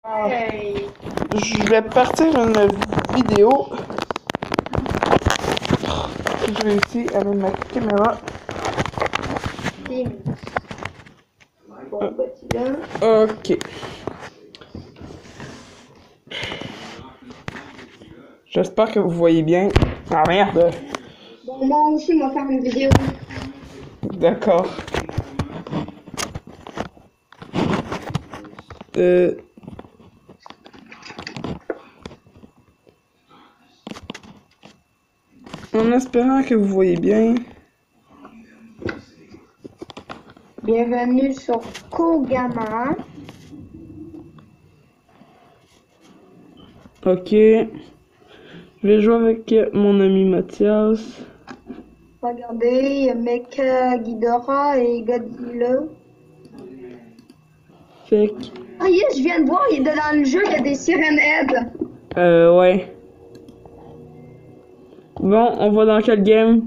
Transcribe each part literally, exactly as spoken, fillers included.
Hey. Je vais partir une vidéo. J'ai réussi à mettre ma caméra. Bon, bah, tu l'as. Ok. J'espère que vous voyez bien. Ah merde! Bon, moi aussi, on va faire une vidéo. D'accord. Euh... En espérant que vous voyez bien. Bienvenue sur Kogama. Ok. Je vais jouer avec mon ami Mathias. Regardez, il y a Mecha Ghidorah et Godzilla. Fait que... Ah yes, je viens de voir, il est dans le jeu, il y a des Siren Head. Euh, ouais. Bon, on va dans quel game?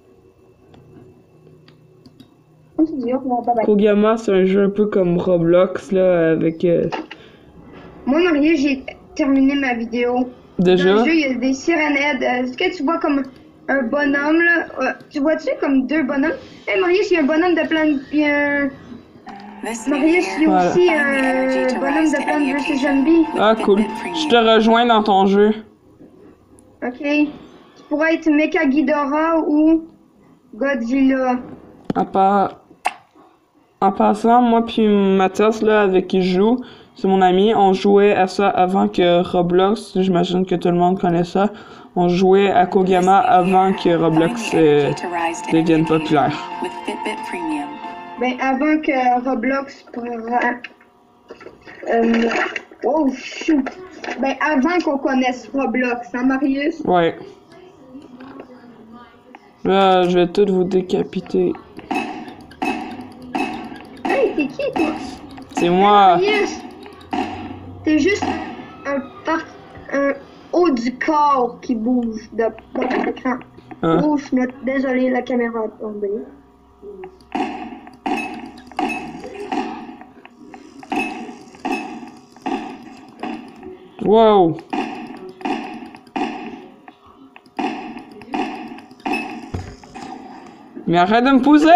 Oh, c'est dur, bon, bye bye. Kogama, c'est un jeu un peu comme Roblox, là, avec... Euh... Moi, Marie, j'ai terminé ma vidéo. Déjà? Dans le jeu, il y a des Siren Head. Est-ce que tu vois comme un bonhomme, là? Euh, tu vois-tu comme deux bonhommes? Hé, hey, Marius, il y a un bonhomme de Plante... Il y a un... Marius, il y a Voilà. aussi un bonhomme de Plante versus. Zombie. Ah, cool. Je te rejoins dans ton jeu. Ok. Tu pourrais être Mecha Ghidorah ou Godzilla. À part... En passant, moi puis Mathias, là, avec qui je joue, c'est mon ami, on jouait à ça avant que Roblox, j'imagine que tout le monde connaît ça, on jouait à Kogama avant que Roblox euh, devienne populaire. Ben, avant que Roblox prenne... Euh... Oh, shoot! Ben, avant qu'on connaisse Roblox, hein, Marius? Ouais. Là, je vais tout vous décapiter. Hey, t'es qui, toi? C'est moi! Marius! T'es juste un, par... un haut du corps qui bouge de, de l'écran. Hein? Oh, je suis désolé, la caméra a tombé. Wow! Mais arrête de me pousser!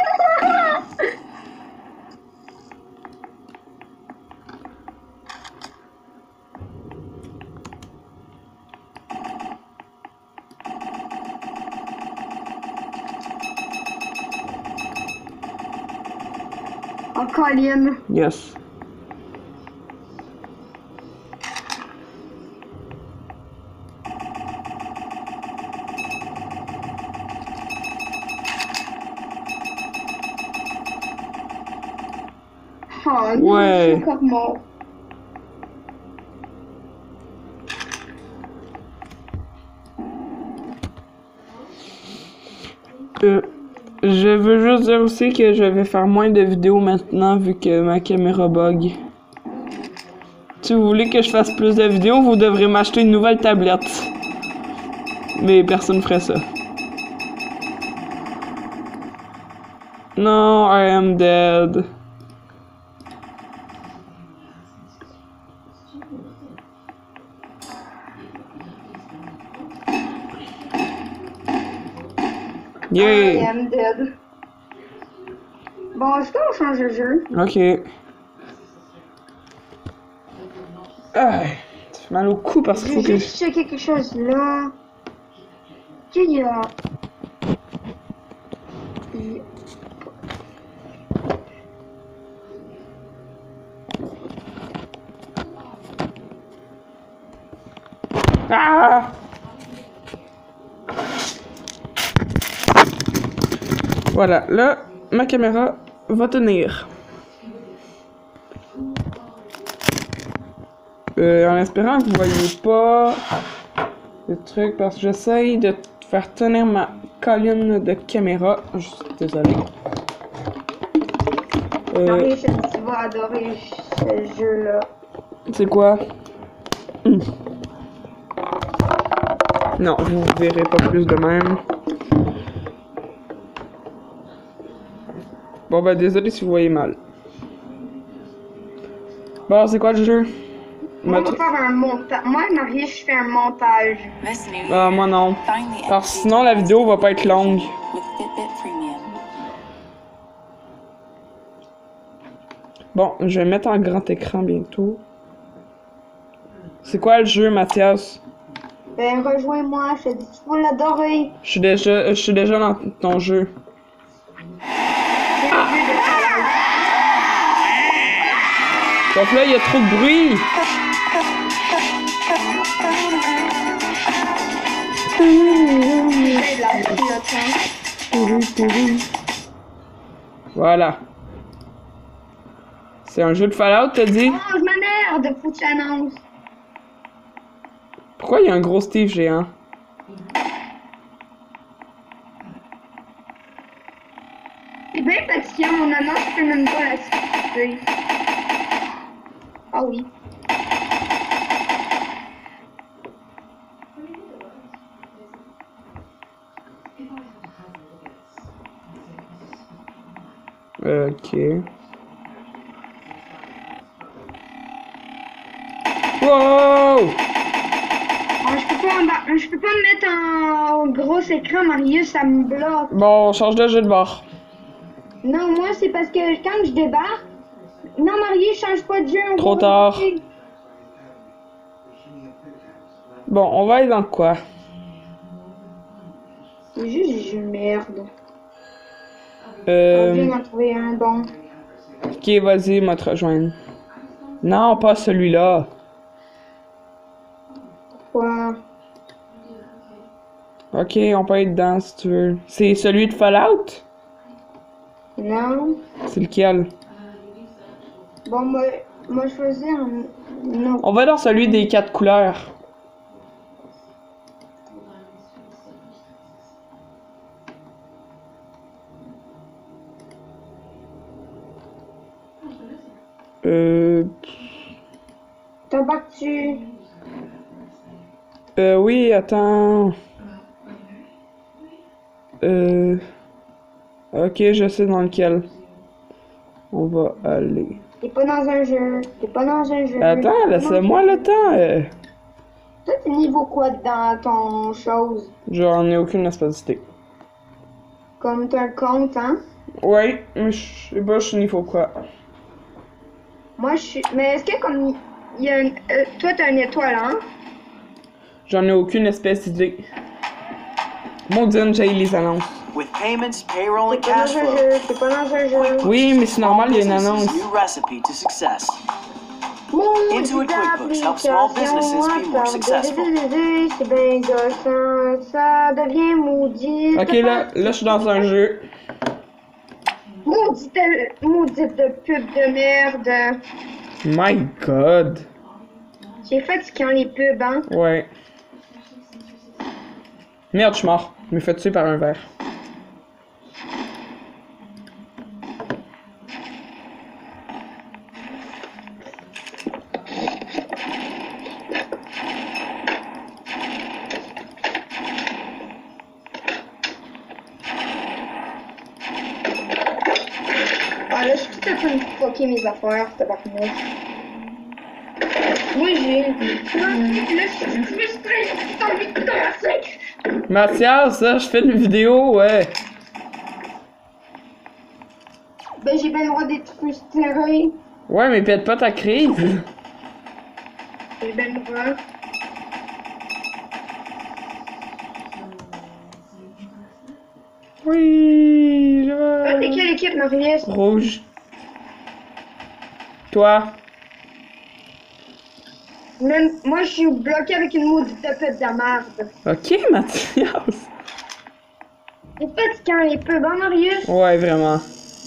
Oh, Colin. Yes. Oh, non, Ouais. je suis encore mort. Euh, je veux juste dire aussi que je vais faire moins de vidéos maintenant vu que ma caméra bug. Si vous voulez que je fasse plus de vidéos, vous devrez m'acheter une nouvelle tablette. Mais personne ferait ça. No, I am dead. I Yeah! am dead. Bon, est-ce qu'on change de jeu? Ok. Ah, ça fait mal au cou parce Je qu'il faut vais que... juste checker quelque chose là. Qu'il y a... Il y a- Ah! Voilà, là, ma caméra va tenir. Euh, en espérant que vous voyez pas le truc, parce que j'essaye de faire tenir ma colonne de caméra. Je suis désolé. Euh, Marie, tu vas adorer ce jeu-là. c'est quoi? Hum. Non, vous verrez pas plus de même. Bon, ben, désolé si vous voyez mal. Bon, c'est quoi le jeu? Moi, on Mettons- va faire un montage. Moi, Marius, je fais un montage. This new Ah, moi non. find the Parce que sinon la vidéo va pas être longue. with Fitbit Premium. Bon, je vais mettre en grand écran bientôt. C'est quoi le jeu, Mathias? Ben, rejoins-moi, je te dis, tu vas l'adorer. Je suis déjà, je suis déjà dans ton jeu. C'est le jeu de Fallout. Sauf là, il y a trop de bruit. C'est de la pilote, Voilà. C'est un jeu de Fallout, t'as dit? Oh, je m'énerve, faut que tu annonces. Pourquoi il y a un gros Steve géant? C'est bien fatigant, mon annonce, je peux même pas la skipper. Ah oui. Ok. Wow! Ah, je peux pas, en- je peux pas me mettre en gros écran, Marius, ça me bloque. Bon, on change de jeu de bord. Non, moi, c'est parce que quand je débarque. Non, Marius, change pas de jeu. on Trop va tard. rester. Bon, on va aller dans quoi? C'est juste jeu merde. On Euh... vient d'en trouver un bon. Ok, vas-y, moi te rejoindre. Non, pas celui-là. Quoi? Ok, on peut être dedans si tu veux. C'est celui de Fallout? Non. C'est lequel? Bon, moi, moi choisir un. Non. On va dans celui des quatre couleurs. Euh... T'embarques-tu? Euh, oui, attends. Euh... Ok, je sais dans lequel. On va aller. T'es pas dans un jeu. T'es pas dans un jeu. Attends, T'es pas laisse-moi dans un le temps. euh. jeu. Toi, t'es niveau quoi dans ton chose? J'en ai aucune espèce d'idée. Comme t'as un compte, hein? Ouais, mais je sais pas, je suis niveau quoi. Moi, je suis. Mais est-ce que comme. Il y a une... euh, toi, t'as une étoile, hein? J'en ai aucune espèce d'idée. Maudine, j'ai les annonces. With payments, payroll, T'es and pas cash dans un flow, jeu. T'es pas dans un jeu. Oui, mais c'est normal, il y a une annonce. business's new recipe to success. Maudite Intuit QuickBooks helps small businesses be more application, successful. C'est bien gossant. Ça devient maudit. Ok, là, là, je suis dans un jeu. Maudite, maudite de pub de merde. My God. J'ai fatiguant les pubs, hein. Ouais. Merde, je suis mort. Je me fais tuer par un verre. Ah là, je suis tout en train de fucker mes affaires, tabarnak. Moi, j'ai... Là, je suis frustrée, j'ai envie de casser. Mathias, ça, je fais une vidéo, ouais. Ben, j'ai bien le droit d'être frustrée. Ouais, mais pète pas ta crise. J'ai bien le droit. Oui, je Toi, t'es veux. quelle équipe, Marius? Rouge. Toi. Même moi, je suis bloqué avec une maudite de pub de merde. Ok, Mathias. C'est fatigant les pubs, hein, Marius? Ouais, vraiment.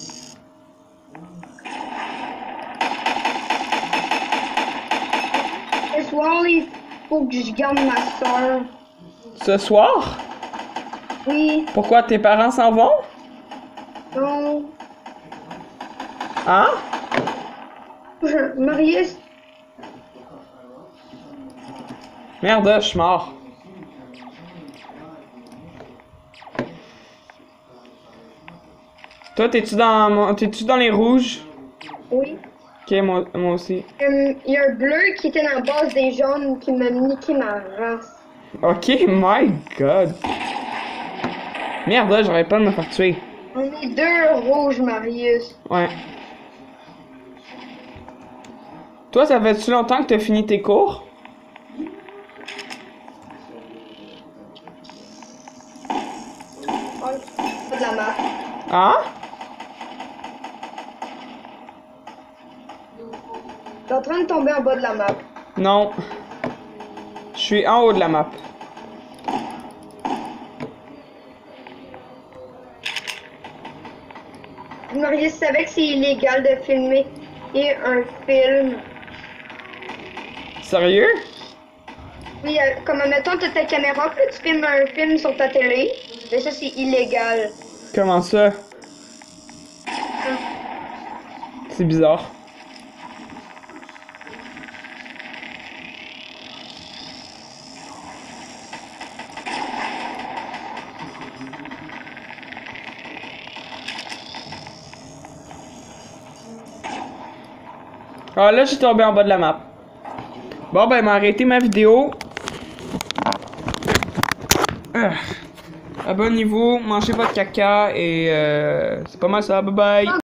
Ce soir, il faut que je garde ma soeur. Ce soir? Oui, Pourquoi tes parents s'en vont? non. Hein? Marius, Merde, je suis mort. Toi, t'es-tu dans mon... t'es-tu dans les rouges? oui. Ok, Ok, moi, moi aussi. Il y a un bleu qui était dans la base des jaunes qui m'a niqué ma race. Ok, my god. Merde, là, j'aurais pas de me faire tuer. On est deux rouges, Marius. Ouais. Toi, ça fait-tu longtemps que t'as fini tes cours? Oh, pas de la map. Hein? T'es en train de tomber en bas de la map. Non. Je suis en haut de la map. Marius savait que c'est illégal de filmer et un film. Sérieux? Oui, euh, comme admettons, t'as ta caméra, puis là, tu filmes un film sur ta télé. Mais ça, c'est illégal. Comment ça? Hein. C'est bizarre. Ah là, j'ai tombé en bas de la map. Bon, ben, m'a arrêté ma vidéo. Ah. Abonnez-vous, mangez votre caca et euh, c'est pas mal ça. Bye bye.